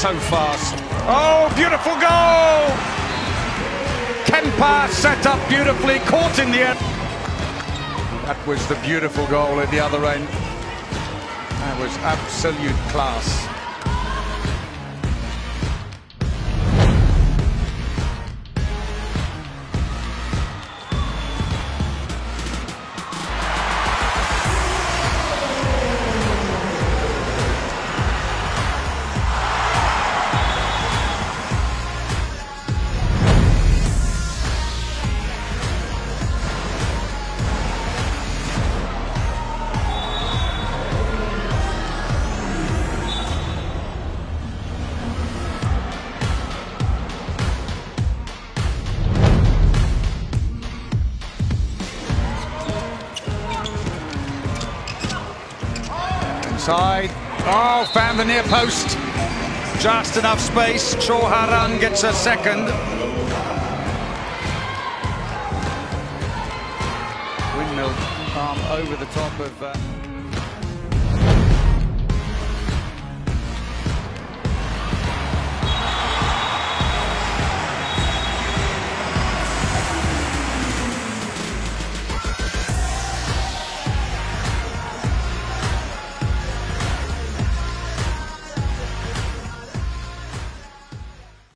so fast. Oh, beautiful goal! Kempa set up beautifully, caught in the end. That was the beautiful goal at the other end. That was absolute class. Inside. Oh, found the near post. Just enough space. Chauharan gets a second. Windmill arm over the top of...